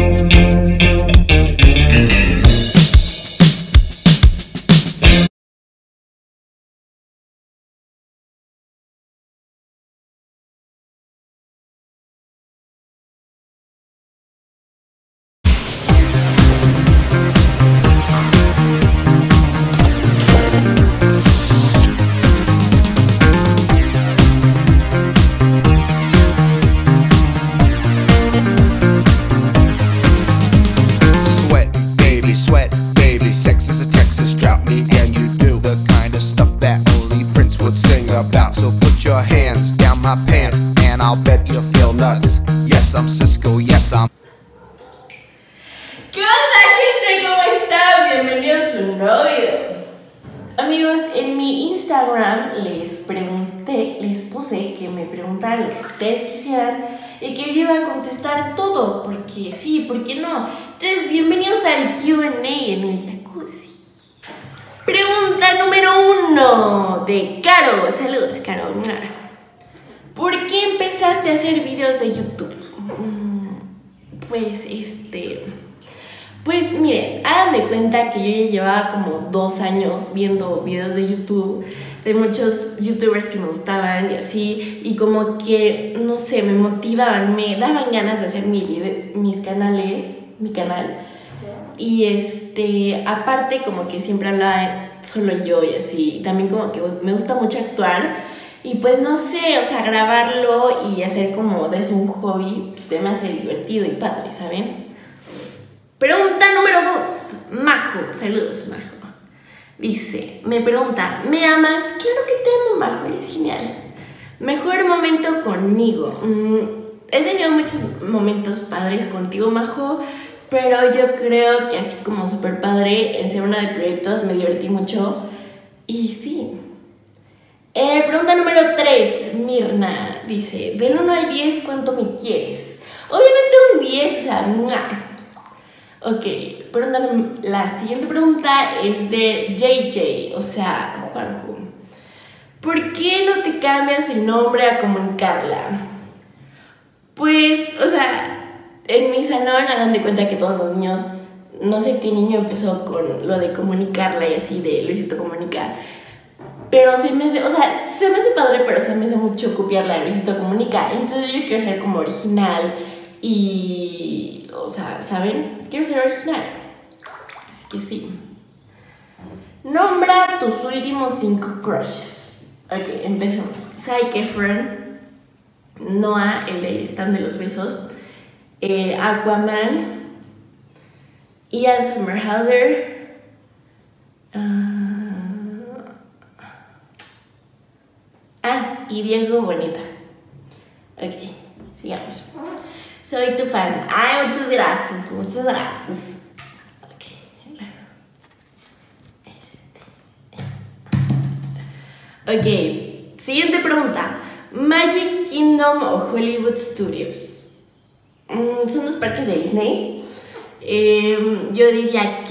So put your hands down my pants and I'll bet you feel nuts. Yes, I'm Cisco, yes, I'm... ¿Qué onda, gente? ¿Cómo están? Bienvenidos a un nuevo video. Amigos, en mi Instagram les puse que me preguntaran lo que ustedes quisieran y que yo iba a contestar todo, porque sí, ¿por qué no? Entonces, bienvenidos al Q&A en el jacuzzi. Pregunta número 1 de Caro. Saludos, Caro. ¿Por qué empezaste a hacer videos de YouTube? Pues miren, hagan de cuenta que yo ya llevaba como 2 años viendo videos de YouTube de muchos youtubers que me gustaban y así, y como que, no sé, me motivaban, me daban ganas de hacer mi canal. Y aparte como que siempre hablaba solo yo y así, también como que me gusta mucho actuar y pues no sé, o sea, grabarlo y hacer como de eso un hobby, pues, se me hace divertido y padre, ¿saben? Pregunta número 2, Majo, saludos Majo. Dice, me pregunta, ¿me amas? Claro que te amo, Majo, eres genial. Mejor momento conmigo. He tenido muchos momentos padres contigo, Majo, pero yo creo que así como súper padre en Semana de Proyectos me divertí mucho. Y sí. Pregunta número 3, Mirna. Dice, del 1 al 10, ¿cuánto me quieres? Obviamente un 10, o sea, ¡mua! Ok, la siguiente pregunta es de JJ, o sea, Juanjo. ¿Por qué no te cambias el nombre a Comunicarla? Pues, o sea, en mi salón hagan de cuenta que todos los niños, no sé qué niño empezó con lo de Comunicarla y así de Luisito Comunica, pero se me hace padre, pero se me hace mucho copiarla de Luisito Comunica, entonces yo quiero ser como original y, o sea, ¿saben? Quiero ser original, así que sí. Nombra tus últimos 5 crushes. Ok, empecemos. Zac Efron, Noah, el del stand de los besos, Aquaman, Ian Somerhalder, y Diego Boneta. Ok, sigamos. Soy tu fan. Ay, muchas gracias, muchas gracias. Ok, siguiente pregunta. ¿Magic Kingdom o Hollywood Studios? Son 2 parques de Disney. Yo diría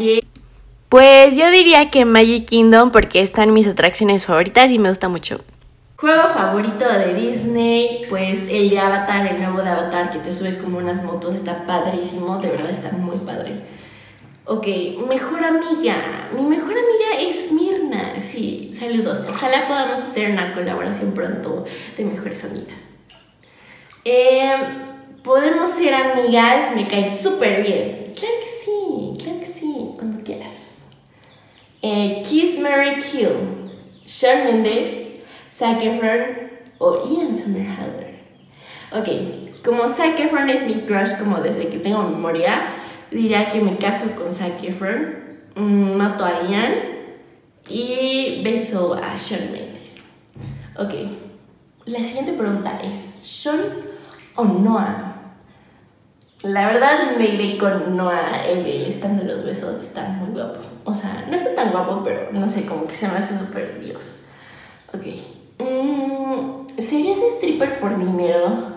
que Magic Kingdom, porque están mis atracciones favoritas y me gusta mucho. Juego favorito de Disney, pues el de Avatar, el nuevo de Avatar, que te subes como unas motos, está padrísimo, de verdad está muy padre. Ok, mejor amiga. Mi mejor amiga es Mirna, sí, saludos. Ojalá podamos hacer una colaboración pronto de mejores amigas. Podemos ser amigas, me cae súper bien. Claro que sí, cuando quieras. Kiss, Marry, Kill. Shawn Mendes, Zac Efron o Ian Somerhalder. Ok, como Zac Efron es mi crush como desde que tengo memoria, diría que me caso con Zac Efron, mato a Ian y beso a Shawn Mendes. Ok, la siguiente pregunta es, ¿Shawn o Noah? La verdad me iré con Noah, el del stand de los besos, está muy guapo. O sea, no está tan guapo, pero no sé, como que se me hace súper Dios. Ok. ¿Serías stripper por dinero?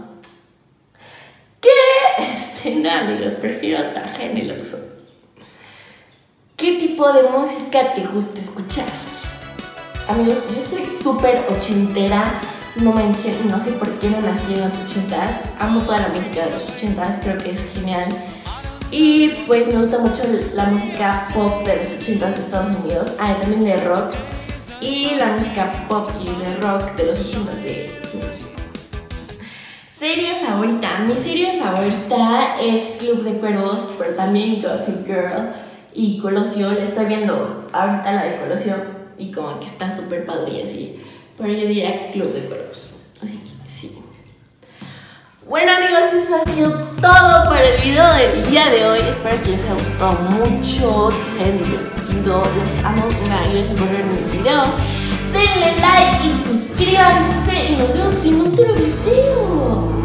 ¿Qué? No, amigos, prefiero trabajar en el Oxxo. ¿Qué tipo de música te gusta escuchar? Amigos, yo soy súper ochentera. No manchen, no sé por qué no nací en los 80s. Amo toda la música de los 80s, creo que es genial. Y pues me gusta mucho la música pop de los 80s de Estados Unidos, también de rock, y la música pop y de rock de los 80s de México. Serie favorita, mi serie favorita es Club de Cuervos, pero también Gossip Girl y Colosio. Le estoy viendo ahorita la de Colosio y como que está súper padre y así, pero yo diría que Club de Cuervos, así que sí. Bueno amigos, eso ha sido todo por el video del día de hoy. Espero que les haya gustado mucho, que se hayan divertido. Los amo, gracias por ver mis videos. Denle like y suscríbanse y nos vemos en otro video.